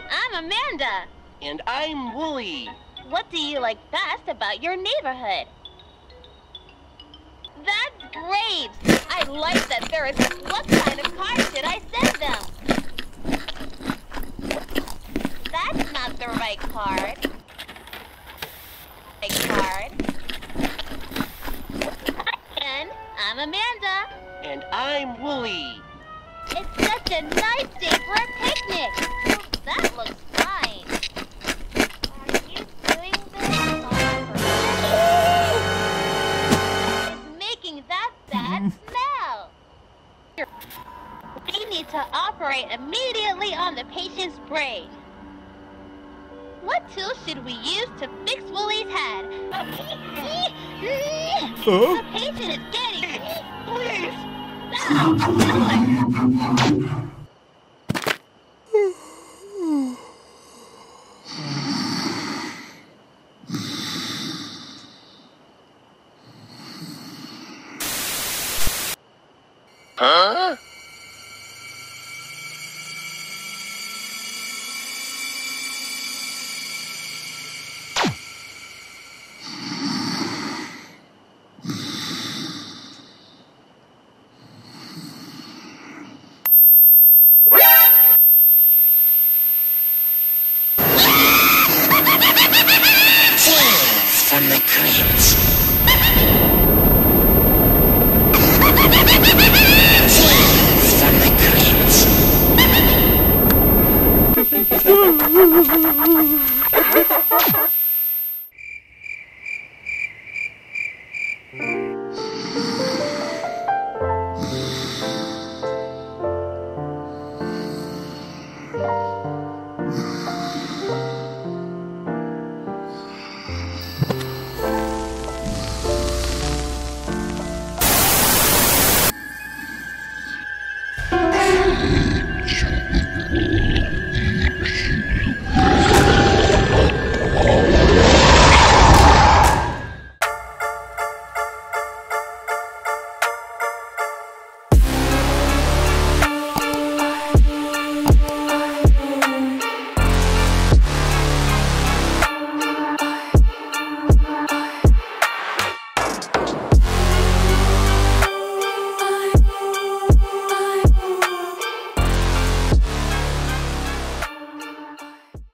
I'm Amanda. And I'm Wooly. What do you like best about your neighborhood? That's great! I like that there is... What kind of card should I send them? That's not the right card. And I'm Amanda. And I'm Wooly. It's such a nice day for a picnic. That looks fine. Are you doing this on purpose? It's making that bad smell. We need to operate immediately on the patient's brain. What tool should we use to fix Wooly's head? The patient is getting... Please! Stop! Do it! Huh? From the crypt. Tales from the crypt.